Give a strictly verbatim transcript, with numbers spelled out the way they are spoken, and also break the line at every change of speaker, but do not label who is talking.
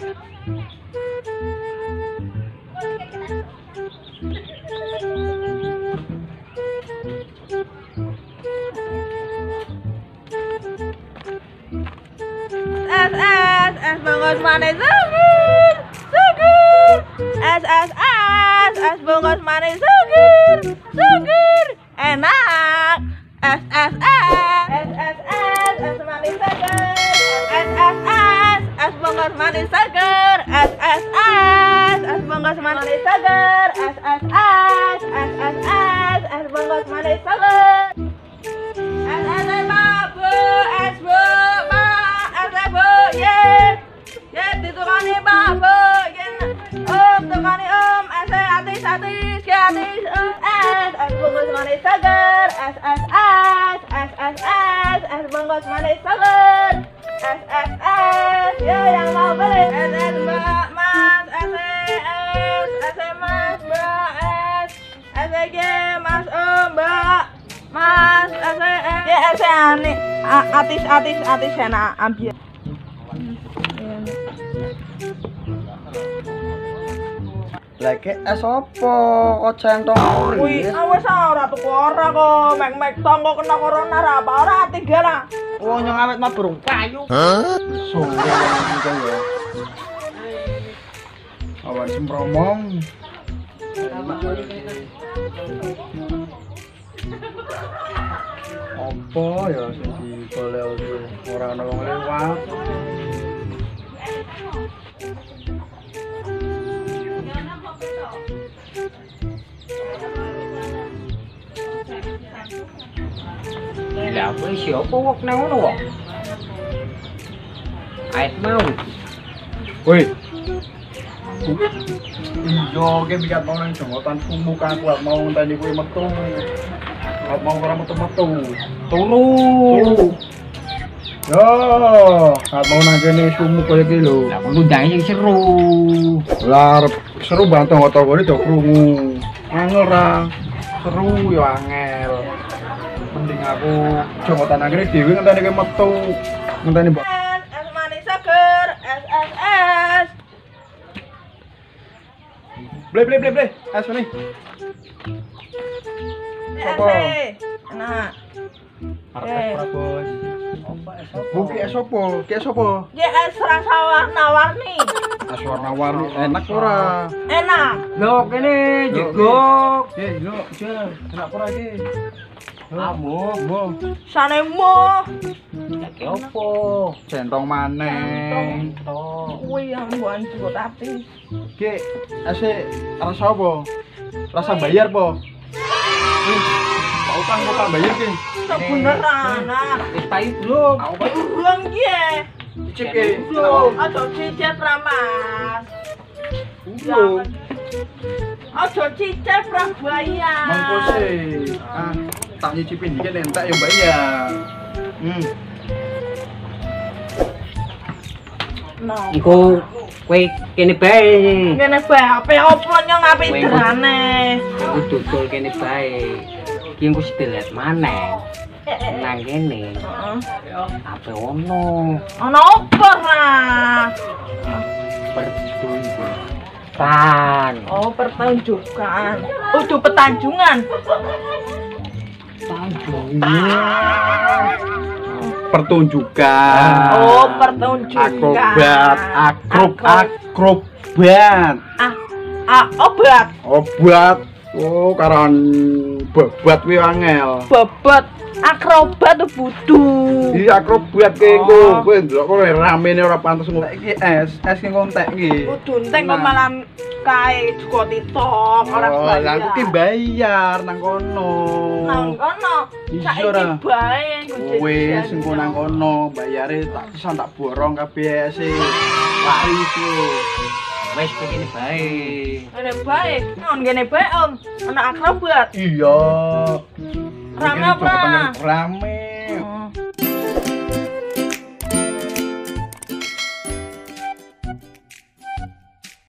Es es es bungkus manis seger seger. Es es es es bungkus manis seger seger. Enak. Es es es es es es es manis seger. Es es es es bungkus manis seger. Es es es es bungkus manis seger. Es es es es es es es bungkus manis seger. Es es es bu es bu ma es es bu ye ye ditukani babu ye om tukani om es atis atis ye atis om es es bungkus manis seger. Es es es es es es es bungkus manis seger. Es es es ye yang mau beli. Es es mbak mas es es es mas mbak es es ye mas om mbak mas es ye es ani atis atis atis enak ambil.
Lagi es opo kok centong
Wih, awes ora tuku ora kok mek-mek tonggo kena corona ra apa ora tiga lah.
oh nyong awet mah burung payu sore juga ya awan sempromong opo ya sing digolek ora ana wong lewat.
Lah kowe siapa wong nang ngono kok? Ait mau.
Woi. Yo ge bikat mau nang jonggotan muka aku mau ngenteni kowe metu. Ora mau ora metu-metu.
Turu.
Yo, kat mau nang kene sumu koyo iki lho.
Lah ngundang sing seru.
Lah seru banget tonggo-tonggone do krungu. Angel ra. Seru yo angel. Mending aku jonggotan akhirnya dewi ngenteni kowe metu. Ngenteni mbok.
Es manis seger. Es es es.
Ble ble ble ble. Es nih. Apa?
Enak.
Arep ora, Bos. Buki es opo? Ki es opo?
Ye es rasa warna-warni.
Es warna-warni enak ora?
Enak.
Lho kene jegok.
Eh, lho, Jal, enak ora iki?
Amu,
Mo,
Sanemu.
lagi opo?
centong maneng.
Wih, yang buan juga tapi.
Ki, ese rasa apa? Rasa bayar po? Ih, Pak utang kok tak bayar ki?
Sebeneran, nah.
Wis payu belum?
Belum ye.
Cicip ki.
Belum. Aduh cicip ramas.
Belum.
Aduh cicip bayar.
Monggo sih. Ah, tak nyicipin dikit entek yo bayar. Hmm.
Nah.
Iku kowe kene bae.
Ngene bae ape opo nyong ape derane.
Iku dodol kene bae. Iki engko sedelet maneh. Nang kene.
Heeh.
Ape ono?
Ana opo ra?
Pertunjukan.
Oh, pertunjukan. Udah petanjungan.
Pertunjukan.
Oh, pertunjukan.
Akrobat, akrob, akrobat.
Ah, ah, obat.
Obat. Oh, karan babat kuwi angel.
Bobot akrobat budu.
Iya akrobat ki engko.
Oh.
Kowe ndelok kowe ramene ora pantes ngono. Iki es, es ki kontek iki.
Kudu entek kok malam kae juga titok ora
Oh,
bayar.
lah aku ki bayar nang kono.
Nang kono.
Iya,
Saiki
ora.
bae
Wis engko nang kono bayare tak pisan tak borong kabeh ese. Laris lho.
Wis kene bae.
Ngene bae. Ngon ngene bae Om. Ana akrobat.
Iya.
Rame
Iki
apa?
Rame.